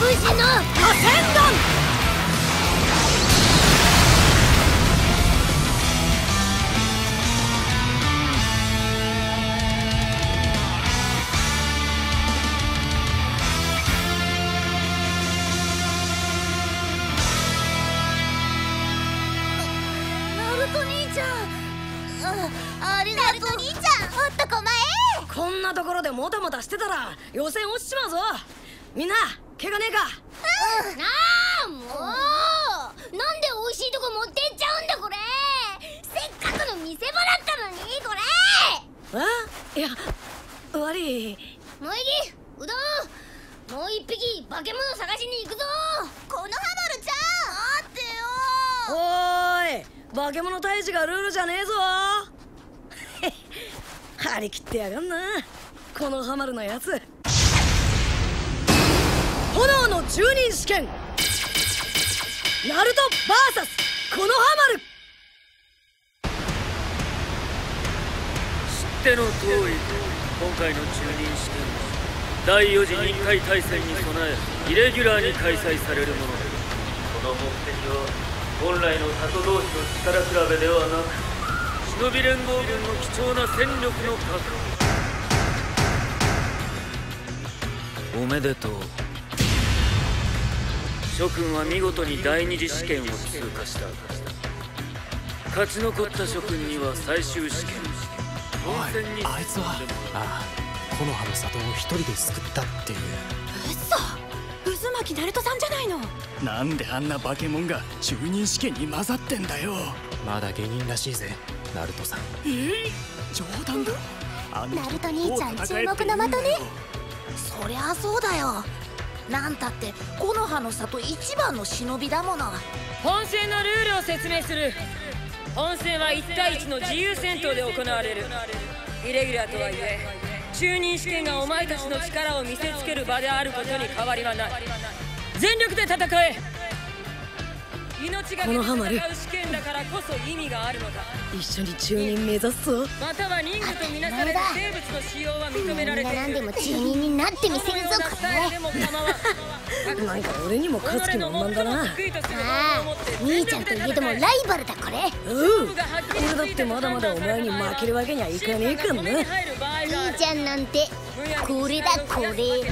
武士の螺旋弾。 ありがとう。兄ちゃん、おっとこまえ。 こんなところでもたもたしてたら予選落ちちまうぞ。みんな怪我ねえか？ なあ、もうなんで美味しいとこ持ってっちゃうんだこれ。せっかくの見せ場だったのにこれ。 いや悪い。 もういぎうどん、もう一匹化け物探しに行くぞ。このハマルちゃん待ってよ。 おーい、化け物退治がルールじゃねえぞ。張り切ってやがんなこのハマルのやつ。炎の中任試験ナルト VS このハマル。 知っての通り、今回の中任試験は第4次任界大戦に備えイレギュラーに開催されるもので、その目的は本来の里同士の力比べではなく、忍び連合軍の貴重な戦力の確保。おめでとう。諸君は見事に第二次試験を通過した。勝ち残った諸君には最終試験本戦に。 あいつは木の葉の里を一人で救ったっていう。 嘘、渦巻ナルトさんじゃないの。 なんであんな化け物が中任試験に混ざってんだよ。まだ下人らしいぜナルトさん。冗談だろ。 ナルト兄ちゃん注目の的ね。 そりゃそうだよ。なんたって木の葉の里一番の忍びだもの。 本戦のルールを説明する。本戦は1対1の自由戦闘で行われる。イレギュラーとはいえ中任試験がお前たちの力を見せつける場であることに変わりはない。全力で戦え。命がけで戦う試験だからこそ意味があるのだ。 一緒に中任目指すぞ。 または任務とみなされる生物の使用は認められている。 何でも中任になってみせるぞこれ。 なんか俺にも勝つ気満々だな。 兄ちゃんといえどもライバルだこれ。 俺だってまだまだお前に負けるわけにはいかねえかんな。 兄ちゃんなんてこれだこれ。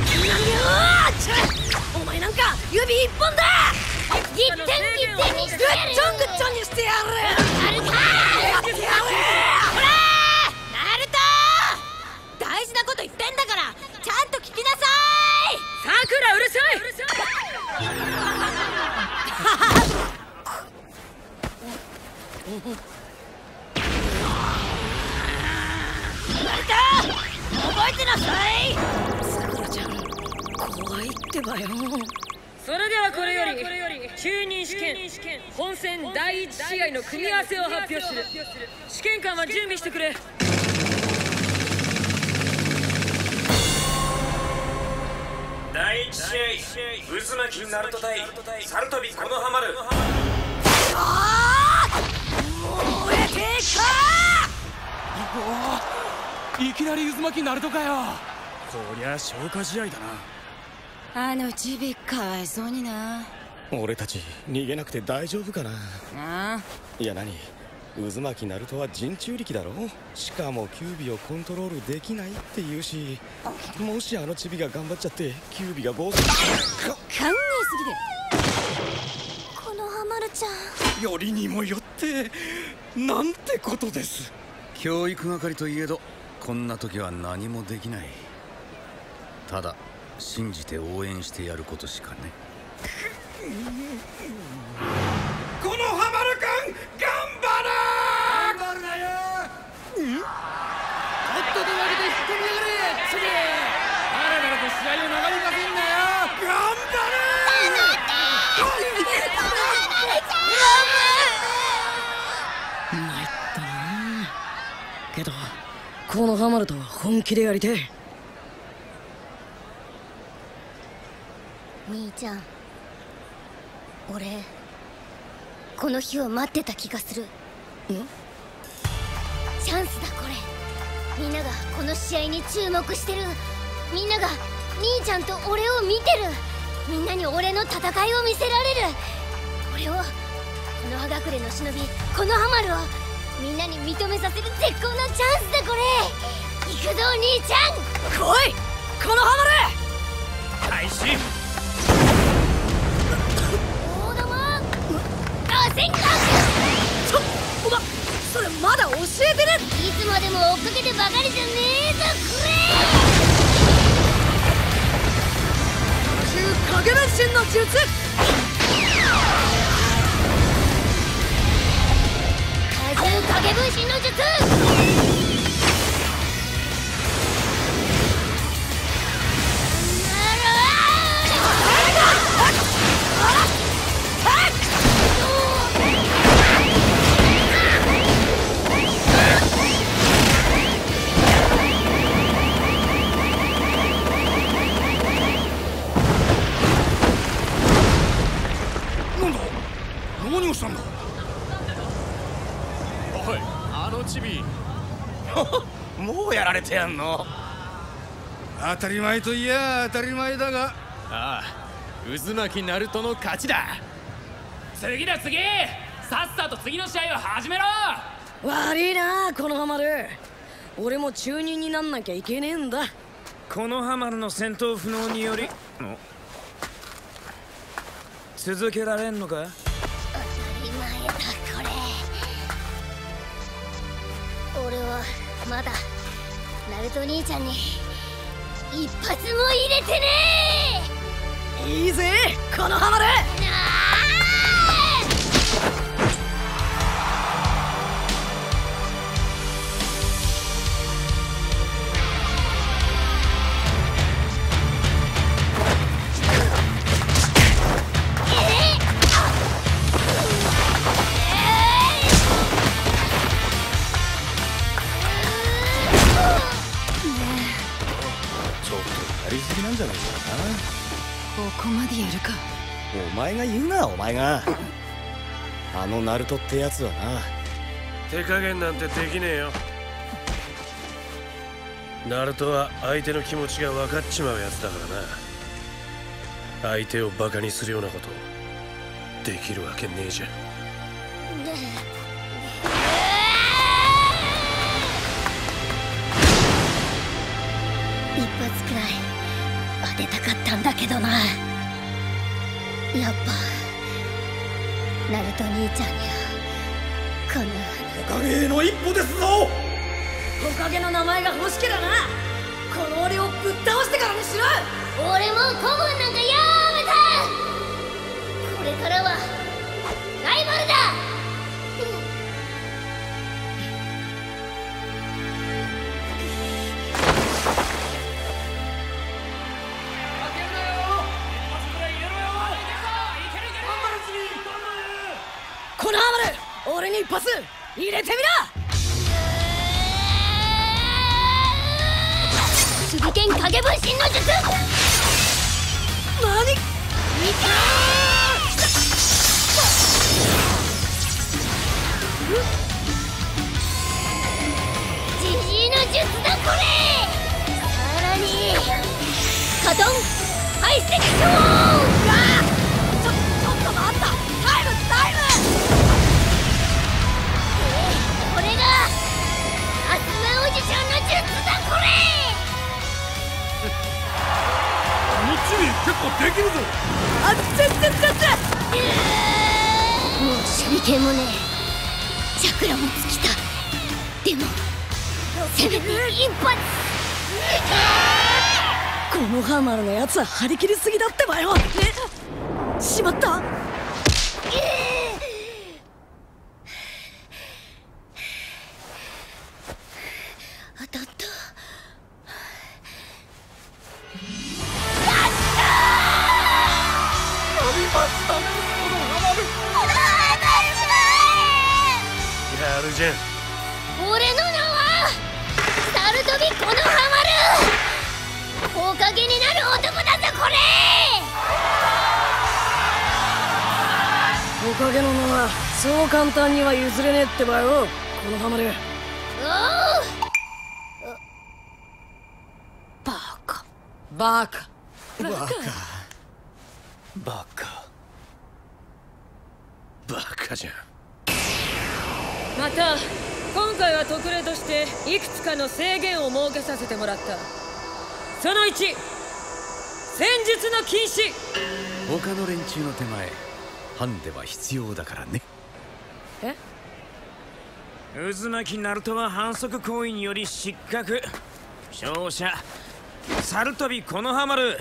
お前なんか指一本だ。 ギッテンギッテンにしてやる。 グッチョングッチョンにしてやる。 やるかやってやる。 ほらナルト、大事なこと言ってんだからちゃんと聞きなさい。 さくらうるさい。 ナルト覚えてなさい。 さくらちゃん怖いってばよ。 それではこれより中任試験本戦第1試合の組み合わせを発表する。試験官は準備してくれ。 第1試合、渦巻きナルト対サルトビこのハマる。 燃えてか。 いきなり渦巻きナルトかよ。こりゃ消化試合だな。 あのチビかわいそうにな。 俺たち逃げなくて大丈夫かな。 ああ、 いや何、渦巻きナルトは人中力だろ。しかもキュービをコントロールできないって言うし、もしあのチビが頑張っちゃってキュービが暴走。 考えすぎで。 このハマルちゃんよりにもよってなんてことです。 教育係といえどこんな時は何もできない。ただ信じて応援してやることしかね。 このハマる君頑張る。 頑張るなよ。ホットドラグで引っ込みやがれ。それだらだらと試合を長引かせんなよ。 頑参ったな。けどこのハマるとは本気でやりてえ。 兄ちゃん、俺この日を待ってた気がする。チャンスだこれ。みんながこの試合に注目してる。みんなが兄ちゃんと俺を見てる。 みんなに俺の戦いを見せられる。俺を、この葉隠れの忍びこのハマルをみんなに認めさせる絶好のチャンスだ。これ行くぞ兄ちゃん。 来いこのハマル。 開始。 大玉螺旋か。 お前それまだ教えてね。 いつまでも追っかけてばかりじゃねえぞ。くれ影分身の術。 荷重影分身の術。 何をしたんだ。 おいあのチビもうやられてやんの。 当たり前といや当たり前だが。 ああ渦巻きナルトの勝ちだ。 次だ次。さっさと次の試合を始めろ。 悪いなこのハマル。俺も中忍になんなきゃいけねえんだ。 このハマルの戦闘不能により続けられんのか。 当たり前だこれ。俺はまだナルト兄ちゃんに一発も入れてねえ。 いいぜこのハマル。 やりすぎなんじゃないかここまでやるか。 な。お前が言うなお前が。あのナルトってやつはな。 手加減なんてできねえよ。ナルトは相手の気持ちが分かっちまうやつだからな。相手をバカにするようなことできるわけねえじゃん。 一発くらい当てたかったんだけどな。やっぱナルト兄ちゃんにはこのおかげの一歩ですぞ。 トカゲの名前が欲しけりゃな。この俺をぶっ倒してからにしろ。 俺も古文なんかやめた。これからはライバルだ。 このハマル俺に一発入れてみな。 手裏剣影分身の術。 何？ ジジイの術だこれ。さらにカトンハイセクション。 ちょっと待った。タイムこれがアスナおじちゃんの術だこれ。 このチビ結構できるぞ。 あっもう手裏剣もねチャクラも尽きた。でもせめて一発。 このハマルのやつは張り切りすぎだってばよ。しまった。 当たった。 やるじゃん。 俺の名はサルトビこのハマル。おかげになる男だぞこれ。 おかげの名はそう簡単には譲れねえってばよこのハマル。 バカバカ。 バカじゃん。 また今回は特例としていくつかの制限を設けさせてもらった。その1、戦術の禁止。 他の連中の手前、ハンデは必要だからね。 え？ 渦巻きナルトは反則行為により失格。勝者猿飛木の葉丸。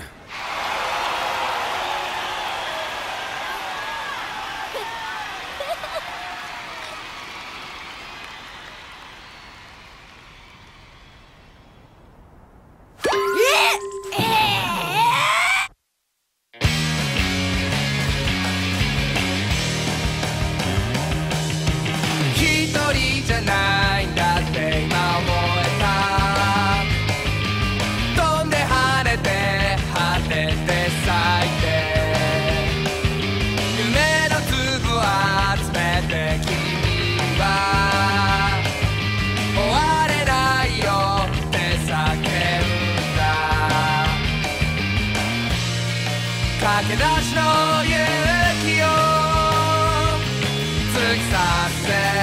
駆け出しの勇気を突き刺せ、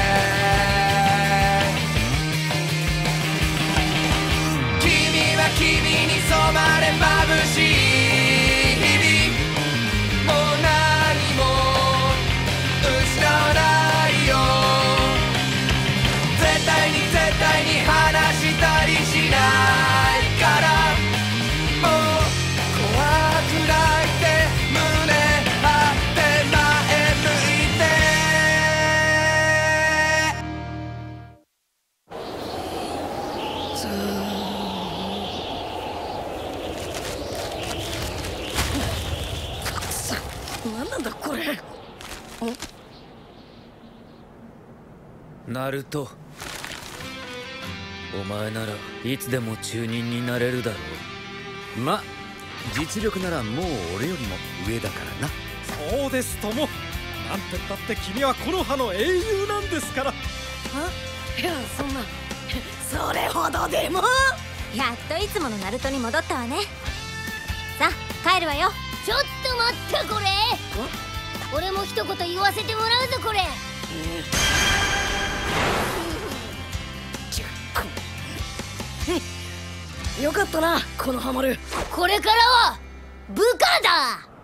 君は君に染まれ眩しい日々、もう何も失わないよ。絶対に離したりしないから、もう怖くないって胸張って前向いて。 何なんだこれ。 ナルト、お前ならいつでも中忍になれるだろう。 ま、実力ならもう俺よりも上だからな。 そうですとも。なんてったって君は木の葉の英雄なんですから。 いや、そんなそれほどでも。 やっといつものナルトに戻ったわね。さあ帰るわよ。 ちょっと待ったこれ。俺も一言言わせてもらうぞこれ。 よかったな、このハマる。 これからは部下だ。